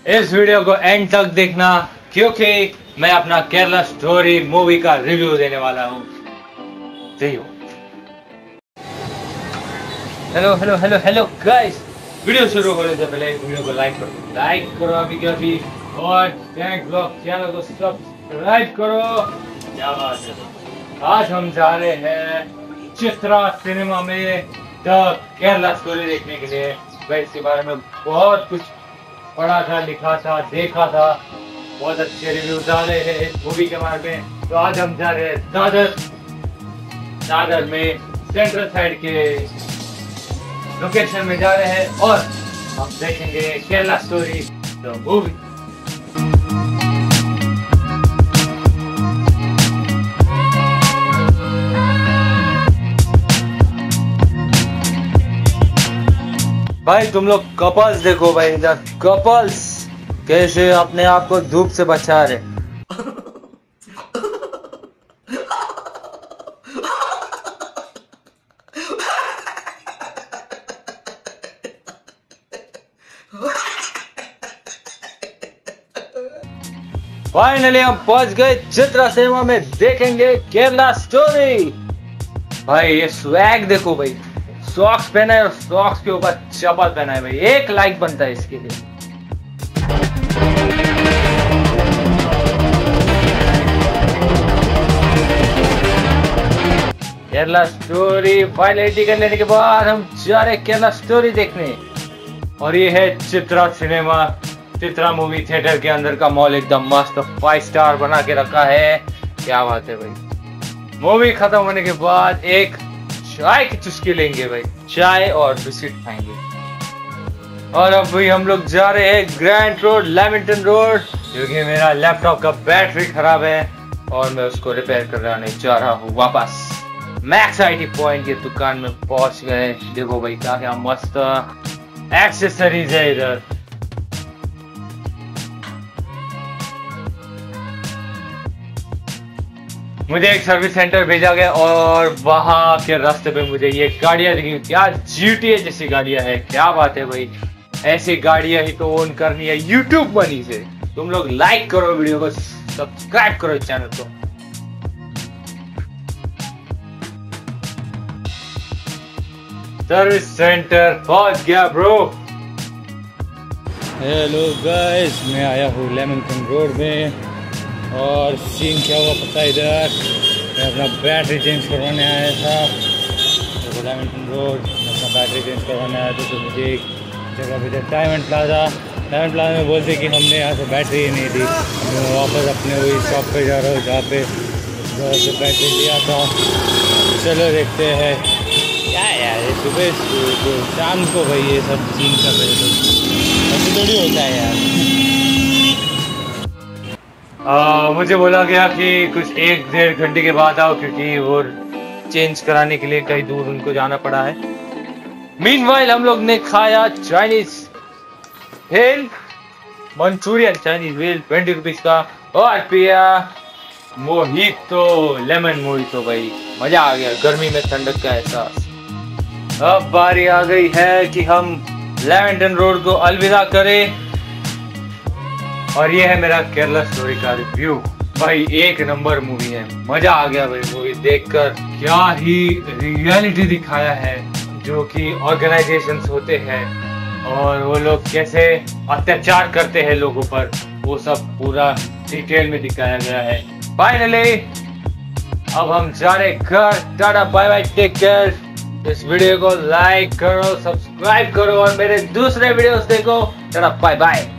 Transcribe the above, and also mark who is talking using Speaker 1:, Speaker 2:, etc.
Speaker 1: इस वीडियो को एंड तक देखना क्योंकि मैं अपना केरला स्टोरी मूवी का रिव्यू देने वाला हूँ। Hello hello hello hello guys, video शुरू होने से पहले वीडियो को लाइक करो अभी के अभी, और डैंक ब्लॉग चैनल को सब्सक्राइब करो। क्या बात है, आज हम जा रहे हैं चित्रा सिनेमा में द केरला स्टोरी देखने के लिए। मैं इसके बारे में बहुत कुछ पढ़ा था, लिखा था, देखा था, बहुत अच्छे रिव्यूज आ रहे हैं इस मूवी के बारे में। तो आज हम जा रहे हैं दादर में सेंट्रल साइड के लोकेशन में जा रहे हैं और हम देखेंगे केरला स्टोरी द मूवी। भाई तुम लोग कपल्स देखो भाई, इधर कपल्स कैसे अपने आप को धूप से बचा रहे। फाइनली हम पहुंच गए चित्रा सिनेमा में, देखेंगे केरला स्टोरी। भाई ये स्वैग देखो भाई, सॉक्स पहना है और सॉक्स के ऊपर चप्पल पहना है भाई। एक लाइक बनता है इसके लिए। केरला स्टोरी फाइनलिटी कर लेने के बाद हम जा रहे केरला स्टोरी देखने। और ये है Chitra cinema, Chitra movie theatre के अंदर का मॉल एकदम मस्त 5 स्टार बना के रखा है। क्या बात है भाई। मूवी खत्म होने के बाद एक चाय की चुस्की लेंगे भाई, चाय और बिस्किट खाएंगे। और अब भाई हम लोग जा रहे हैं ग्रैंड रोड, लेमिंगटन रोड, क्योंकि मेरा लैपटॉप का बैटरी खराब है और मैं उसको रिपेयर कराने जा रहा हूँ वापस। मैक्स आईटी पॉइंट की दुकान में पहुंच गए। देखो भाई क्या क्या मस्त एक्सेसरीज है इधर। मुझे एक सर्विस सेंटर भेजा गया और वहां के रास्ते पे मुझे ये गाड़ियां दिखी। क्या जीटीए जैसी गाड़ियां है, क्या बात है भाई। ऐसी गाड़ियां ही तो ओन करनी है यूट्यूब मनी से। तुम लोग लाइक करो वीडियो को, सब्सक्राइब करो चैनल को। सर्विस सेंटर पहुंच गया ब्रो। हेलो गाइस, मैं आया हूँ लेमिंगटन रोड में और सीन क्या हुआ पता है, इधर मैं अपना बैटरी चेंज करवाने आया था। तो लेमिंगटन रोड अपना बैटरी चेंज करवाने आया था। तो मुझे एक जगह पे डायमंड प्लाजा में बोलते कि हमने यहाँ से बैटरी ही नहीं दी। मैं वापस अपने वही शॉप पे जा रहा हूँ जहाँ पे से बैटरी लिया था। चलो देखते हैं क्या यार, ये सुबह शाम को भाई ये सब सीन कर रहे तो ऐसे थोड़ी होता है यार। मुझे बोला गया कि कुछ 1-1.5 घंटे के बाद आओ, क्योंकि वो चेंज कराने के लिए कहीं दूर उनको जाना पड़ा है। मीनवाइल हम लोग ने खाया चाइनीज भेल, मंचूरियन चाइनीज भेल 20 रुपीज का, और पिया मोहितो, लेमन मोहितो। भाई मजा आ गया, गर्मी में ठंडक का एहसास। अब बारी आ गई है कि हम लेमिंगटन रोड को अलविदा करें। और ये है मेरा केरला स्टोरी का रिव्यू। भाई एक नंबर मूवी है, मजा आ गया भाई मूवी देखकर। क्या ही रियलिटी दिखाया है, जो कि ऑर्गेनाइजेशंस होते हैं और वो लोग कैसे अत्याचार करते हैं लोगों पर, वो सब पूरा डिटेल में दिखाया गया है। फाइनली अब हम जा रहे घर। Tata bye bye, take care. इस वीडियो को लाइक करो, सब्सक्राइब करो और मेरे दूसरे वीडियोस देखो। Tata bye bye.